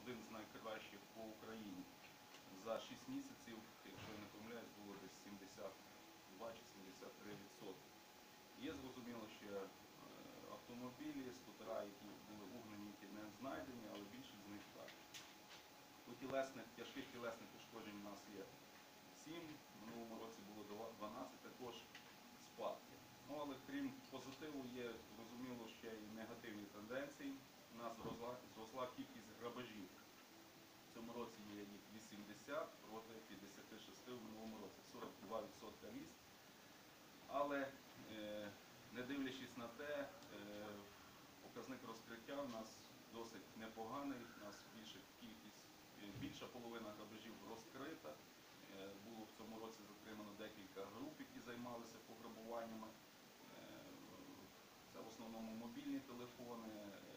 один з найкращих по Україні. За 6 місяців, якщо я не помиляюсь, було десь 72 чи 73%. Є зрозуміло, що автомобілі, скутера, які були угнані, які не знайдені, але більшість з них так. По тяжких тілесних ушкоджень у нас є 7, в минулому році було 12, також спадки. Ну, але крім позитиву є, зрозуміло, ще й негативні тенденції. У нас зросла кількість грабежів. В цьому році є їх 80 проти 56 в минулому році, 42% ріст. Але не дивлячись на те, показник розкриття у нас досить непоганий, у нас більша половина грабежів розкрита. Було в цьому році затримано декілька груп, які займалися пограбуваннями. Це в основному мобільні телефони,